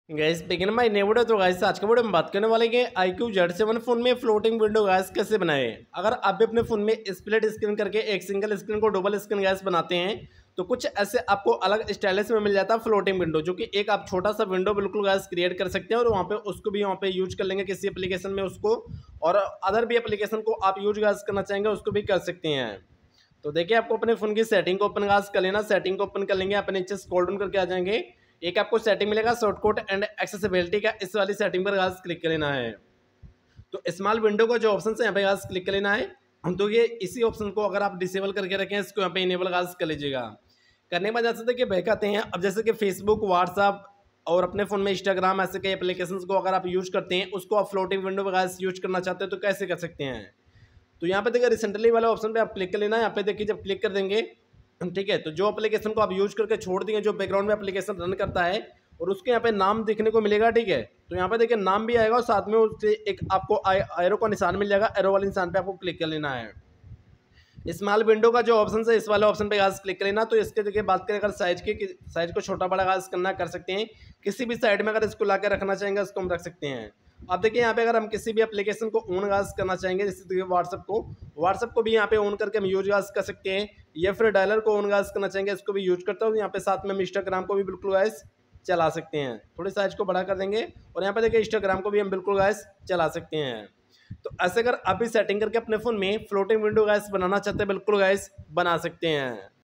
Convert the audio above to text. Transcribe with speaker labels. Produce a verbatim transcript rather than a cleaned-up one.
Speaker 1: Gas begin my new video. तो guys आज के वीडियो में बात करने वाले हैं iQOO Z seven phone में फ्लोटिंग विंडो गैस कैसे बनाए। अगर आप भी अपने फोन में स्प्लिट स्क्रीन करके एक सिंगल स्क्रीन को डबल स्क्रीन गैस बनाते हैं तो कुछ ऐसे आपको अलग स्टाइलिश में मिल जाता है फ्लोटिंग विंडो, जो कि एक आप छोटा सा विंडो बिल्कुल गैस क्रिएट कर सकते हैं और वहाँ पे उसको भी वहाँ पे यूज कर लेंगे किसी एप्लीकेशन में उसको, और अदर भी एप्लीकेशन को आप यूज गैस करना चाहेंगे उसको भी कर सकते हैं। तो देखिए आपको अपने फोन की सेटिंग को ओपन गैस कर लेना। सेटिंग को ओपन कर लेंगे, अपने नीचे स्क्रॉल डाउन करके आ जाएंगे। एक आपको सेटिंग मिलेगा शॉर्टकट एंड एक्सेसिबिलिटी का, इस वाली सेटिंग पर गाइस क्लिक कर लेना है। तो स्मॉल विंडो का जो ऑप्शन है यहाँ पे गाइस क्लिक कर लेना है। तो ये इसी ऑप्शन को अगर आप डिसेबल करके रखें इसको यहाँ पे इनेबल गाइस कर लीजिएगा। करने के बाद जैसे देखिए बैक आते हैं। अब जैसे कि फेसबुक, व्हाट्सअप और अपने फोन में इंस्टाग्राम, ऐसे कई एप्लीकेशंस को अगर आप यूज करते हैं उसको आप फ्लोटिंग विंडो पर गाइस यूज करना चाहते हैं तो कैसे कर सकते हैं। तो यहाँ पे देखिए रिसेंटली वाले ऑप्शन पे आप क्लिक कर लेना है। यहाँ पे देखिए जब क्लिक कर देंगे ठीक है, तो जो एप्लीकेशन को आप यूज करके छोड़ दिए, जो बैकग्राउंड में एप्लीकेशन रन करता है और उसके यहाँ पे नाम देखने को मिलेगा। ठीक है, तो यहाँ पे देखिए नाम भी आएगा और साथ में उससे एक आपको एरो का निशान मिल जाएगा। एरो वाले निशान पे आपको क्लिक कर लेना है। स्मॉल विंडो का जो ऑप्शन है इस वाले ऑप्शन पे गाइस क्लिक कर लेना। तो इसके देखिए बात करें अगर साइज की, साइज को छोटा बड़ा गाइस करना कर सकते हैं। किसी भी साइड में अगर इसको ला के रखना चाहेंगे इसको हम रख सकते हैं। अब देखिए यहाँ पे अगर हम किसी भी एप्लीकेशन को ऑन गाइस करना चाहेंगे, जैसे देखिए व्हाट्सअप को व्हाट्सअप को भी यहाँ पे ऑन करके हम यूज गाइस कर सकते हैं, या फिर डायलर को ऑन गाइस करना चाहेंगे इसको भी यूज करता हूँ। यहाँ पे साथ में हम इंस्टाग्राम को भी बिल्कुल गाइस चला सकते हैं। थोड़ी साइज को बड़ा कर देंगे और यहाँ पे देखिए इंस्टाग्राम को भी हम बिल्कुल गाइस चला सकते हैं। तो ऐसे अगर आप भी सेटिंग करके अपने फोन में फ्लोटिंग विंडो गाइस बनाना चाहते हैं बिल्कुल गाइस बना सकते हैं।